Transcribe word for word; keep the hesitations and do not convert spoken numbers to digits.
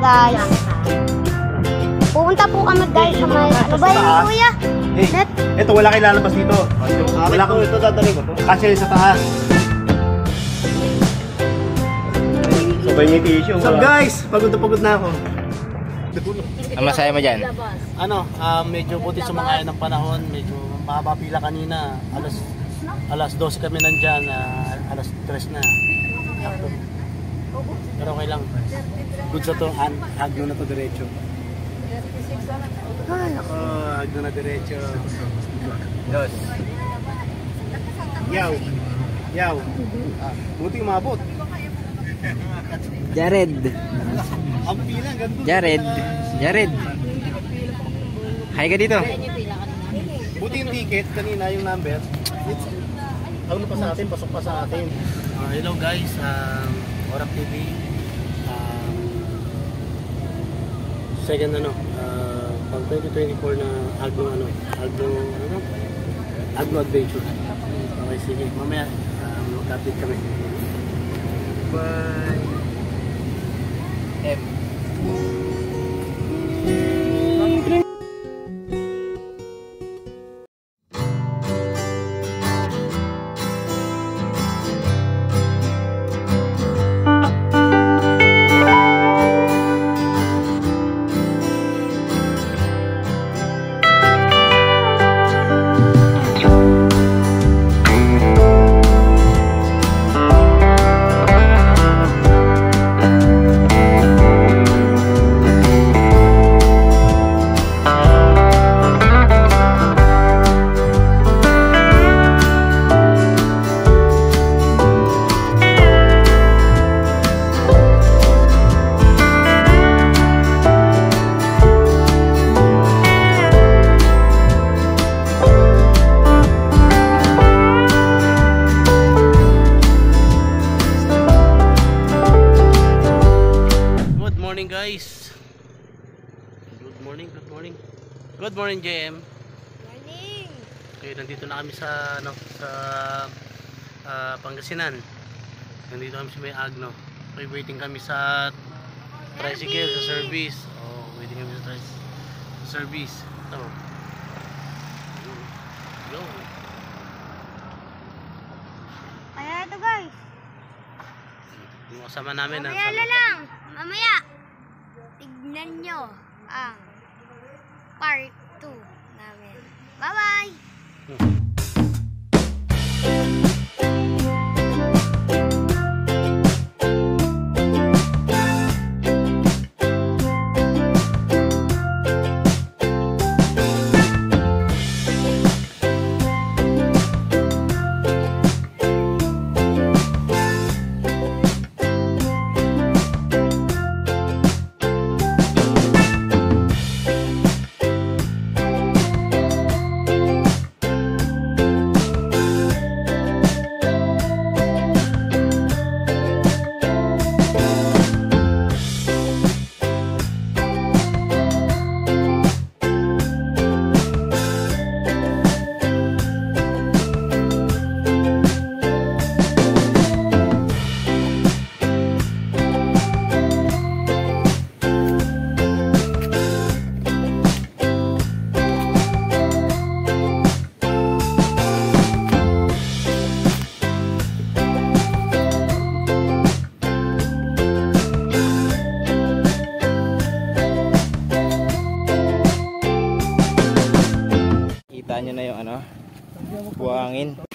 guys. Pupunta po kami guys sa may... Ano ba yun, kuya? Eh, Net? ito wala kayo lalabas dito. Wala ko ito, dadali ko to. Kasi sa taas. Sabay may tissue. So guys, pagod na pagod na ako. Ang masaya mo dyan? Ano, uh, medyo buti sumangayan ng panahon, medyo mahaba pila kanina. Alas alas dose kami nandyan, uh, alas tres na. Pero okay lang. Good sa to, hagno na to diretso. Ay, ako, hagno na diretso. Dos. Yaw. Yaw. Ah, buti umabot. Jared. Ang pila, ganun. Jared. Jared. Hi ka dito. Buti yung ticket, kanina yung number. It's, ano pa sa atin, pasok pa sa atin. Uh, hello guys, um, Orap T V. Um, second ano, uh, pag twenty twenty-four na Agno ano, Agno, ano? Agno Adventure. Okay, sige, mamaya um, mag-update kami. Bye! M. Guys, good morning, good morning, good morning J M. Morning. Okay, nandito na kami sa ano sa uh, Pangasinan. Nandito kami sa may Agno. Okay, waiting kami sa tricycle sa service. Oh, waiting kami sa tricycle sa service. Ito. Go. Ayan ito guys. Yung kasama namin Mamaya na lang. Mamaya. Tignan nyo ang part two namin. Bye-bye! Hmm. Kita nyo na yung ano, buhangin.